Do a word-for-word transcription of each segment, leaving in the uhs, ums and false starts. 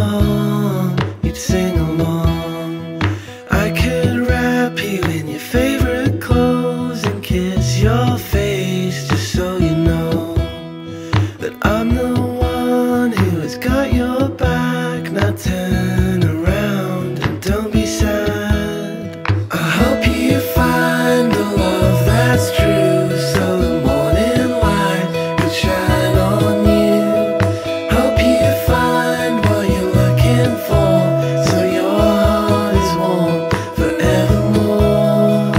song, you'd sing along. I could wrap you in your favorite clothes and kiss your face, just so you know that I'm the one who has got your back. Now turn around and don't be sad. I hope you find a love that's true, so the morning light could shine on you. Hope you find what you're looking for, so your heart is warm forevermore.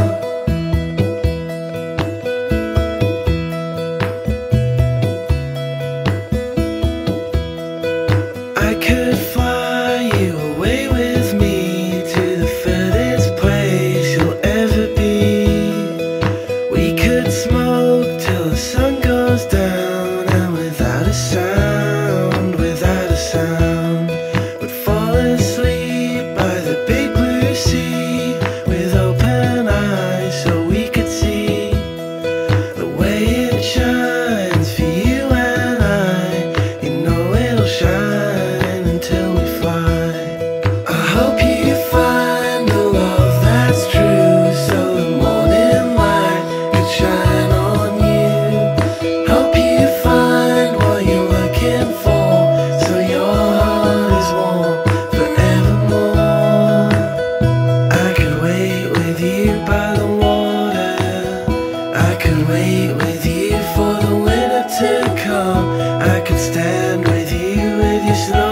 I could fly you away with me to the furthest place you'll ever be. We could smoke till the sun goes down, and without a sound, without a sound, would fall asleep by the big blue sea, with open eyes so we could see the way it shines for you and I. You know it'll shine until we fly. I hope you find a love that's true, so the morning light could shine on you. Hope you find what you're looking for, so your heart is warm forevermore. I could wait with you by the water, I could wait with you for the winter to come. I could stand with you with your snow